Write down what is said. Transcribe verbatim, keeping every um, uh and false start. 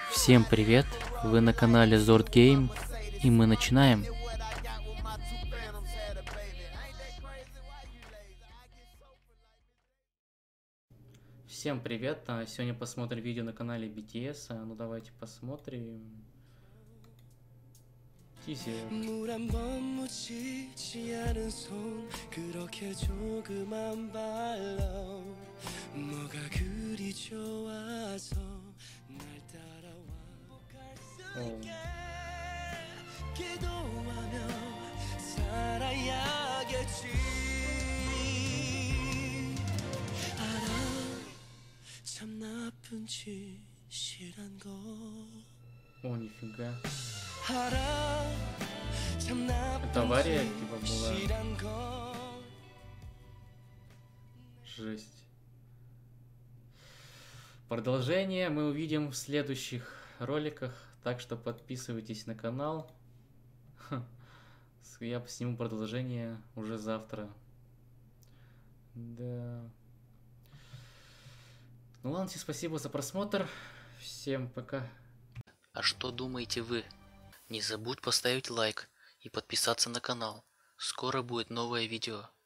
Всем привет! Вы на канале Zord Game, и мы начинаем. Всем привет! А, Сегодня посмотрим видео на канале би ти эс. А, Ну давайте посмотрим. Тизер. 물 한 번 묻히지 않은 손 그렇게 조그만 발로 뭐가 그리 좋아서 날 따라와 갈 수 있게 기도하며 살아야겠지. 알아 참 나쁜 짓이란 거. О, нифига. Это авария типа была. Жесть. Продолжение мы увидим в следующих роликах, так что подписывайтесь на канал. Я сниму продолжение уже завтра. Да. Ну ладно, всем спасибо за просмотр. Всем пока. А что думаете вы? Не забудь поставить лайк и подписаться на канал. Скоро будет новое видео.